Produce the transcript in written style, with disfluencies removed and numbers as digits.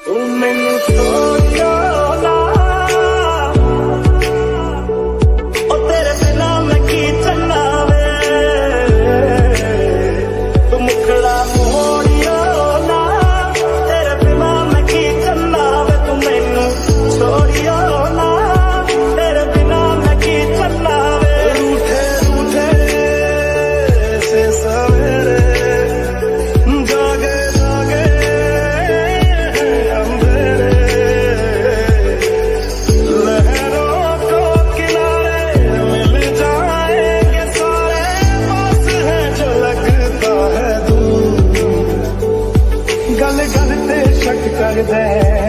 तू मैनू छोड़ियो ना, ओ तेरे बिना मैं की चलना वे, तू मुखड़ा मोड़ियो ना, तेरे बिना मैं की चलना वे, तू मैनू छोड़ियो ना, तेरे बिना मैं की चलना वे। रूठे रूठे से सवेरे, जागे जागे अंधेरे, लहरों को किनारे मिल जाएंगे सारे, पास है जो लगता है दूर, गल गल ते शक कर दे।